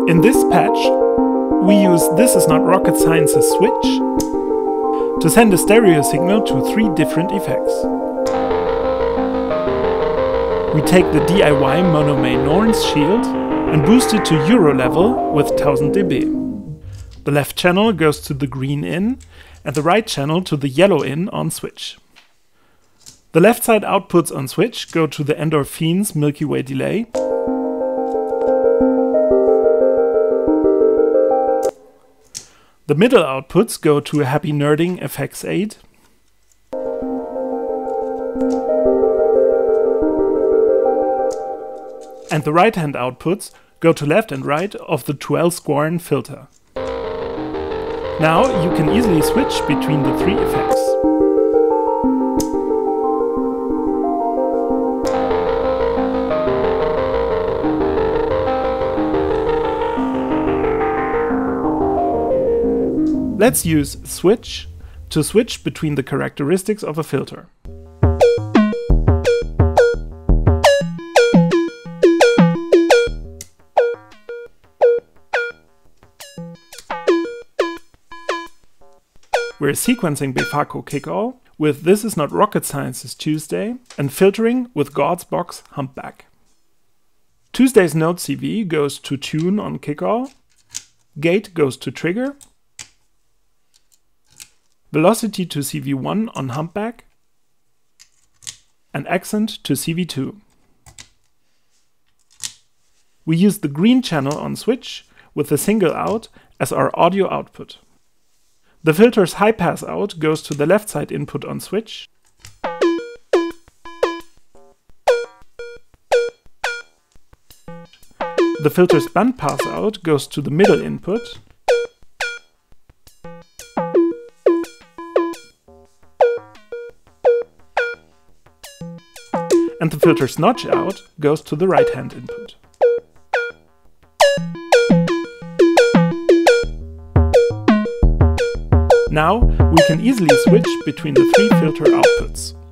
In this patch, we use This Is Not Rocket Science's switch to send a stereo signal to 3 different effects. We take the DIY Monomay Norns shield and boost it to Euro level with 1000 dB. The left channel goes to the green in and the right channel to the yellow in on switch. The left side outputs on switch go to the Endorphins Milky Way delay. The middle outputs go to a Happy Nerding Effects Aid. And the right hand outputs go to left and right of the 12 Squarn filter. Now you can easily switch between the 3 effects. Let's use switch to switch between the characteristics of a filter. We're sequencing Befaco Kickall with This Is Not Rocket Science's Tuesday and filtering with God's Box Humpback. Tuesday's Note CV goes to Tune on Kickall, Gate goes to Trigger, Velocity to CV1 on Humpback, and Accent to CV2. We use the green channel on switch with the single out as our audio output. The filter's high pass out goes to the left side input on switch. The filter's band pass out goes to the middle input. And the filter's notch out goes to the right hand input. Now we can easily switch between the 3 filter outputs.